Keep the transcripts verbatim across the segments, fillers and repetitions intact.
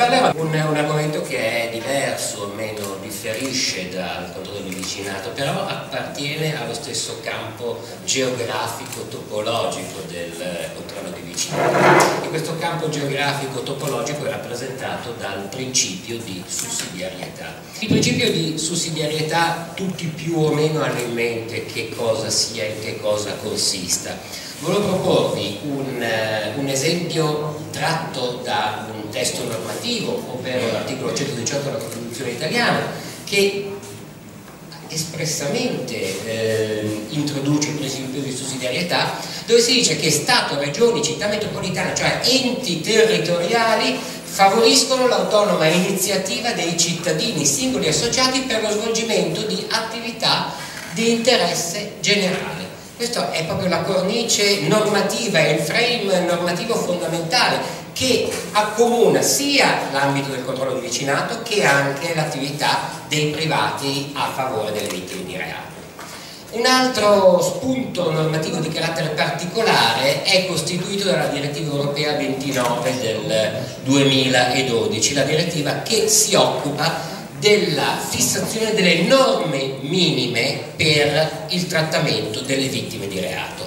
parlerò di un, un argomento che è diverso, meno differisce dal controllo di vicinato, però appartiene allo stesso campo geografico topologico del controllo di vicinato, e questo campo geografico topologico è rappresentato dal principio di sussidiarietà. Il principio di sussidiarietà tutti più o meno hanno in mente che cosa sia e in che cosa consista. Volevo proporvi un, uh, un esempio tratto da un testo normativo, ovvero l'articolo centodiciotto della Costituzione italiana, che espressamente eh, introduce il principio di sussidiarietà, dove si dice che Stato, Regioni, Città metropolitane, cioè enti territoriali, favoriscono l'autonoma iniziativa dei cittadini singoli associati per lo svolgimento di attività di interesse generale. Questa è proprio la cornice normativa, è il frame normativo fondamentale che accomuna sia l'ambito del controllo di vicinato che anche l'attività dei privati a favore delle vittime di reato. Un altro spunto normativo di carattere particolare è costituito dalla direttiva europea ventinove del duemiladodici, la direttiva che si occupa della fissazione delle norme minime per il trattamento delle vittime di reato.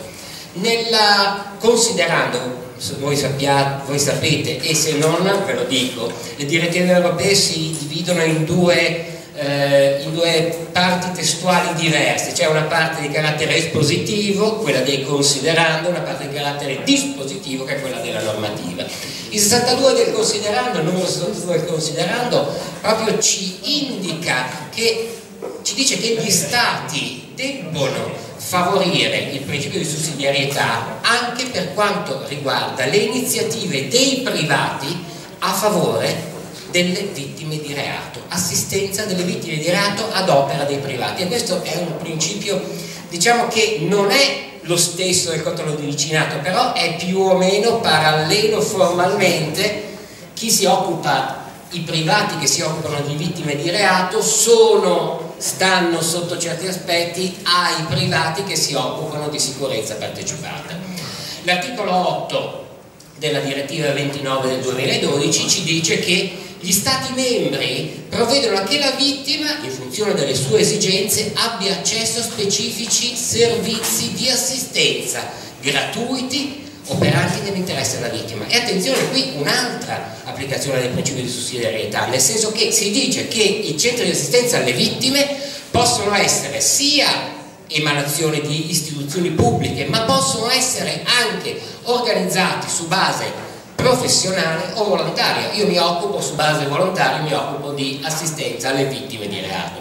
Nella, considerando, voi, sappiate, voi sapete, e se non ve lo dico, le direttive europee si dividono in due, eh, in due parti testuali diverse, c'è una parte di carattere espositivo, quella dei considerando, e una parte di carattere dispositivo, che è quella della normativa. Il sessantadue del considerando, il numero sessantadue del considerando, proprio ci indica che, ci dice che gli Stati debbono favorire il principio di sussidiarietà anche per quanto riguarda le iniziative dei privati a favore delle vittime di reato, assistenza delle vittime di reato ad opera dei privati. E questo è un principio, diciamo, che non è lo stesso del controllo di vicinato, però è più o meno parallelo formalmente. Chi si occupa, i privati che si occupano di vittime di reato sono, stanno sotto certi aspetti ai privati che si occupano di sicurezza partecipata. L'articolo otto della direttiva ventinove del duemiladodici ci dice che gli Stati membri provvedono a che la vittima, in funzione delle sue esigenze, abbia accesso a specifici servizi di assistenza gratuiti operanti nell'interesse della vittima. E attenzione, qui un'altra applicazione del principio di sussidiarietà, nel senso che si dice che i centri di assistenza alle vittime possono essere sia emanazione di istituzioni pubbliche, ma possono essere anche organizzati su base professionale o volontaria. Io mi occupo su base volontaria, mi occupo di assistenza alle vittime di reato.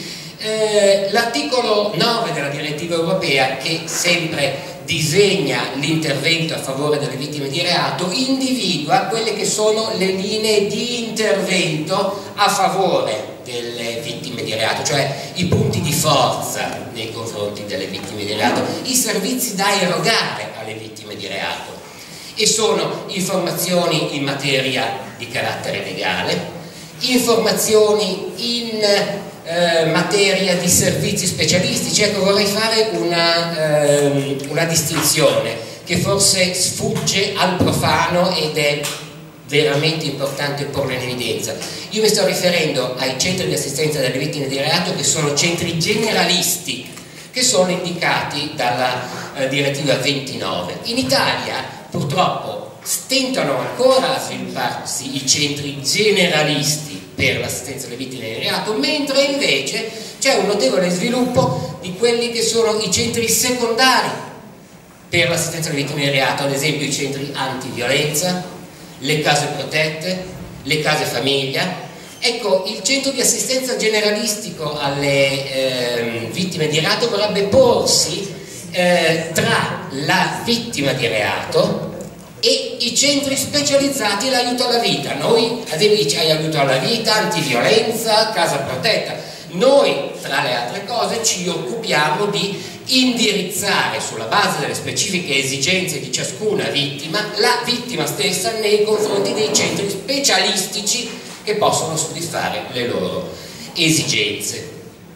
Eh, l'articolo nove della direttiva europea, che sempre disegna l'intervento a favore delle vittime di reato, individua quelle che sono le linee di intervento a favore delle vittime di reato, cioè i punti di forza nei confronti delle vittime di reato, i servizi da erogare alle vittime di reato, e sono informazioni in materia di carattere legale, informazioni in eh, materia di servizi specialistici. Ecco, vorrei fare una, eh, una distinzione che forse sfugge al profano ed è veramente importante porla in evidenza. Io mi sto riferendo ai centri di assistenza delle vittime di reato, che sono centri generalisti, che sono indicati dalla eh, direttiva ventinove. In Italia purtroppo stentano ancora a svilupparsi i centri generalisti per l'assistenza alle vittime di reato, mentre invece c'è un notevole sviluppo di quelli che sono i centri secondari per l'assistenza alle vittime di reato, ad esempio i centri antiviolenza, le case protette, le case famiglia. Ecco, il centro di assistenza generalistico alle eh, vittime di reato vorrebbe porsi eh, tra la vittima di reato e i centri specializzati e l'aiuto alla vita. Noi, ad esempio, c'è aiuto alla vita, antiviolenza, casa protetta. Noi, tra le altre cose, ci occupiamo di indirizzare, sulla base delle specifiche esigenze di ciascuna vittima, la vittima stessa nei confronti dei centri specialistici che possono soddisfare le loro esigenze.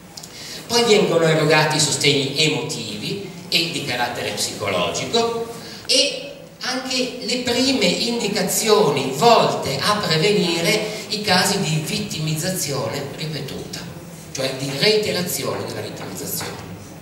Poi vengono erogati sostegni emotivi e di carattere psicologico, e anche le prime indicazioni volte a prevenire i casi di vittimizzazione ripetuta, cioè di reiterazione della vittimizzazione.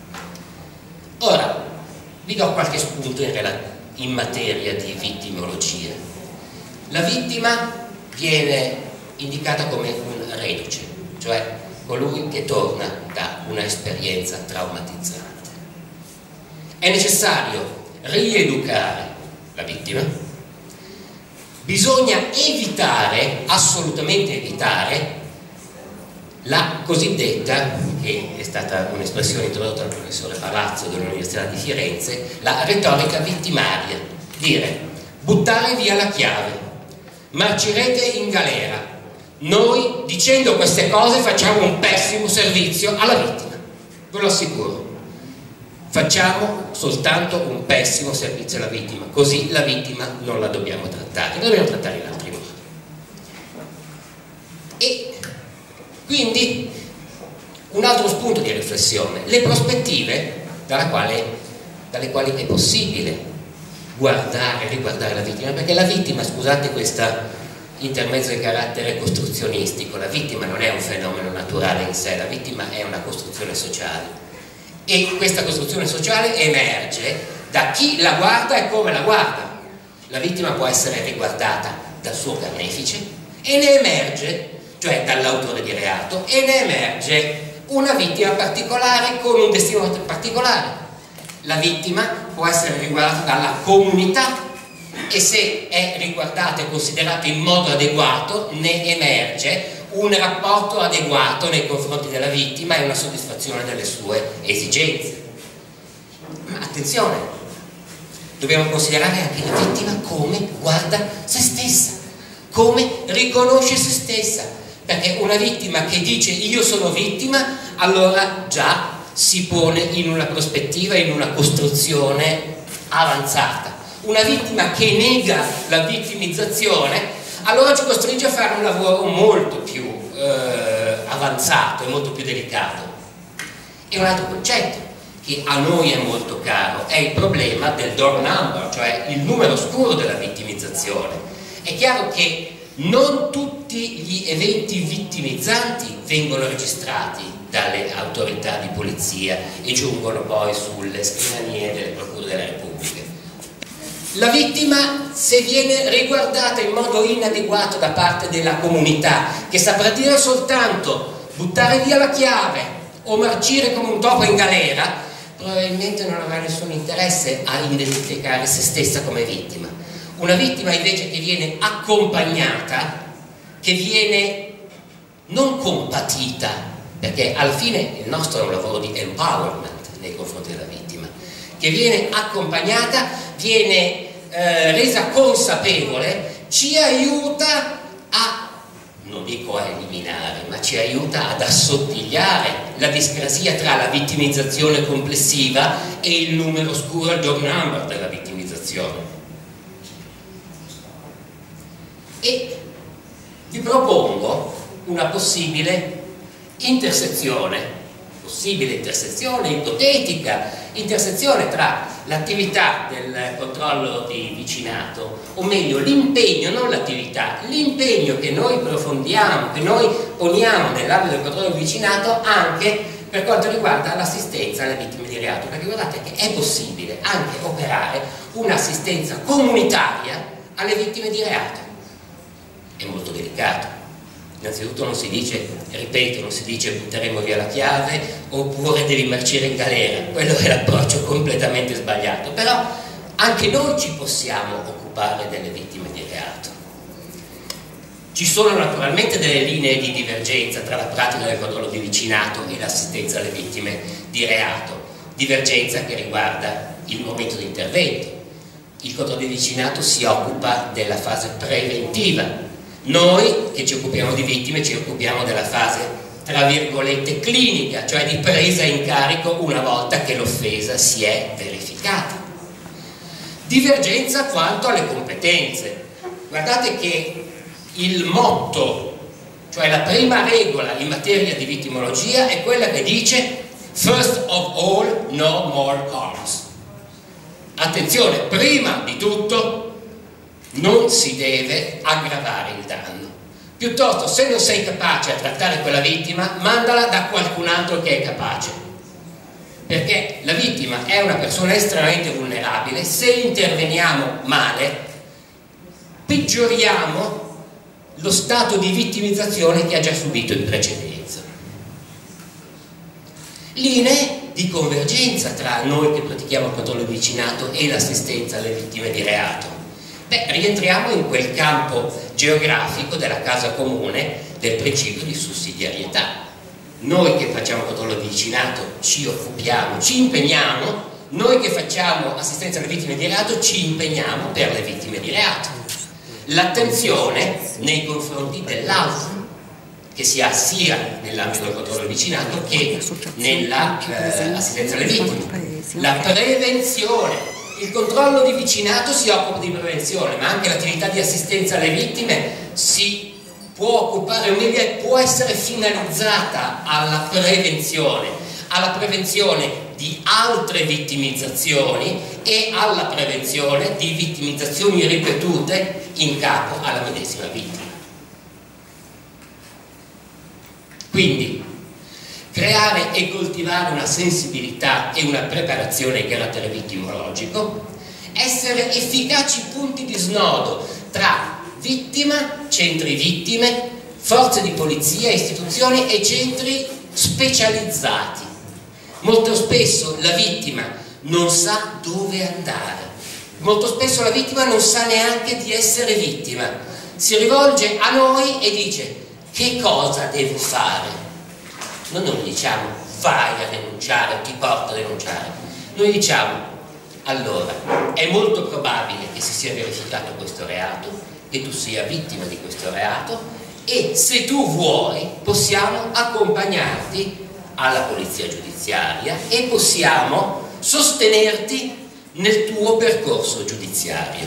Ora, vi do qualche spunto in, in materia di vittimologia. La vittima viene indicata come un reduce, cioè colui che torna da un'esperienza traumatizzante. È necessario rieducare la vittima, bisogna evitare, assolutamente evitare, la cosiddetta, che è stata un'espressione introdotta dal professore Palazzo dell'Università di Firenze, la retorica vittimaria, dire: buttare via la chiave, marcirete in galera, noi dicendo queste cose facciamo un pessimo servizio alla vittima, ve lo assicuro. Facciamo soltanto un pessimo servizio alla vittima, così la vittima non la dobbiamo trattare, la dobbiamo trattare in altri modi. E quindi un altro spunto di riflessione: le prospettive dalla quale, dalle quali è possibile guardare, riguardare la vittima, perché la vittima, scusate questa intermezzo di carattere costruzionistico, la vittima non è un fenomeno naturale in sé, la vittima è una costruzione sociale. E questa costruzione sociale emerge da chi la guarda e come la guarda. La vittima può essere riguardata dal suo carnefice e ne emerge, cioè dall'autore di reato, e ne emerge una vittima particolare con un destino particolare. La vittima può essere riguardata dalla comunità e se è riguardata e considerata in modo adeguato ne emerge un rapporto adeguato nei confronti della vittima e una soddisfazione delle sue esigenze. Ma attenzione, dobbiamo considerare anche la vittima come guarda se stessa, come riconosce se stessa, perché una vittima che dice io sono vittima, allora già si pone in una prospettiva, in una costruzione avanzata. Una vittima che nega la vittimizzazione allora ci costringe a fare un lavoro molto più eh, avanzato e molto più delicato. E un altro concetto che a noi è molto caro è il problema del door number, cioè il numero oscuro della vittimizzazione. È chiaro che non tutti gli eventi vittimizzanti vengono registrati dalle autorità di polizia e giungono poi sulle scrivanie delle procure della Repubblica. La vittima, se viene riguardata in modo inadeguato da parte della comunità, che saprà dire soltanto buttare via la chiave o marcire come un topo in galera, probabilmente non avrà nessun interesse a identificare se stessa come vittima. Una vittima invece che viene accompagnata, che viene non compatita, perché alla fine il nostro è un lavoro di empowerment nei confronti della vittima, che viene accompagnata, viene eh, resa consapevole, ci aiuta a, non dico a eliminare, ma ci aiuta ad assottigliare la discrasia tra la vittimizzazione complessiva e il numero oscuro, il door number della vittimizzazione. E vi propongo una possibile intersezione, possibile intersezione, ipotetica intersezione tra l'attività del controllo di vicinato, o meglio l'impegno, non l'attività, l'impegno che noi profondiamo, che noi poniamo nell'ambito del controllo di vicinato anche per quanto riguarda l'assistenza alle vittime di reato, perché guardate che è possibile anche operare un'assistenza comunitaria alle vittime di reato. È molto delicato. Innanzitutto non si dice, ripeto, non si dice butteremo via la chiave oppure devi marcire in galera, quello è l'approccio completamente sbagliato, però anche noi ci possiamo occupare delle vittime di reato. Ci sono naturalmente delle linee di divergenza tra la pratica del controllo di vicinato e l'assistenza alle vittime di reato, divergenza che riguarda il momento di intervento. Il controllo di vicinato si occupa della fase preventiva. Noi che ci occupiamo di vittime ci occupiamo della fase tra virgolette clinica, cioè di presa in carico una volta che l'offesa si è verificata. Divergenza quanto alle competenze. Guardate che il motto, cioè la prima regola in materia di vittimologia è quella che dice first of all no more harms. attenzione, prima di tutto non si deve aggravare il danno. Piuttosto, se non sei capace a trattare quella vittima, mandala da qualcun altro che è capace, perché la vittima è una persona estremamente vulnerabile. Se interveniamo male, peggioriamo lo stato di vittimizzazione che ha già subito in precedenza. Linee di convergenza tra noi che pratichiamo il controllo di vicinato e l'assistenza alle vittime di reato. Beh, rientriamo in quel campo geografico della casa comune del principio di sussidiarietà. Noi che facciamo controllo di vicinato ci occupiamo, ci impegniamo, noi che facciamo assistenza alle vittime di reato ci impegniamo per le vittime di reato. L'attenzione nei confronti dell'altro, che si ha sia nell'ambito del controllo del vicinato che nell'assistenza eh, alle vittime. La prevenzione. Il controllo di vicinato si occupa di prevenzione, ma anche l'attività di assistenza alle vittime si può occupare, o meglio, può essere finalizzata alla prevenzione, alla prevenzione di altre vittimizzazioni e alla prevenzione di vittimizzazioni ripetute in capo alla medesima vittima. Quindi creare e coltivare una sensibilità e una preparazione ai carattere vittimologico, essere efficaci punti di snodo tra vittima, centri vittime, forze di polizia, istituzioni e centri specializzati. Molto spesso la vittima non sa dove andare, molto spesso la vittima non sa neanche di essere vittima, si rivolge a noi e dice: che cosa devo fare? Noi non gli diciamo vai a denunciare o ti porto a denunciare, noi diciamo: allora, è molto probabile che si sia verificato questo reato, che tu sia vittima di questo reato, e se tu vuoi possiamo accompagnarti alla polizia giudiziaria e possiamo sostenerti nel tuo percorso giudiziario.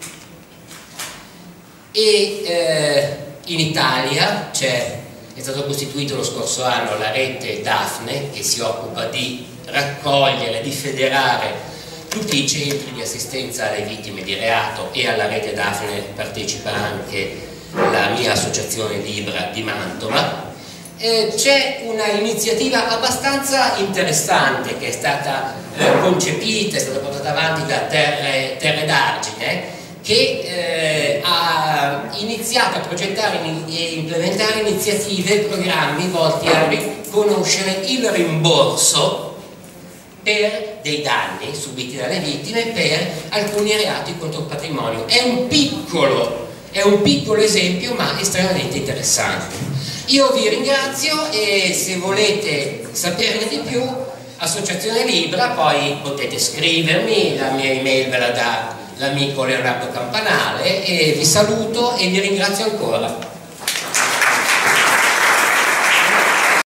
E eh, in Italia c'è è stato costituito lo scorso anno la rete Daphne, che si occupa di raccogliere, di federare tutti i centri di assistenza alle vittime di reato, e alla rete Daphne partecipa anche la mia associazione Libra di Mantova. Eh, c'è una iniziativa abbastanza interessante che è stata eh, concepita, è stata portata avanti da Terre, Terre d'Argine, che eh, ha iniziato a progettare e implementare iniziative e programmi volti a riconoscere il rimborso per dei danni subiti dalle vittime per alcuni reati contro il patrimonio. È un piccolo, è un piccolo esempio, ma estremamente interessante. Io vi ringrazio, e se volete saperne di più, Associazione Libra, poi potete scrivermi, la mia email ve la dà l'amico Leonardo Campanale, e vi saluto e vi ringrazio ancora.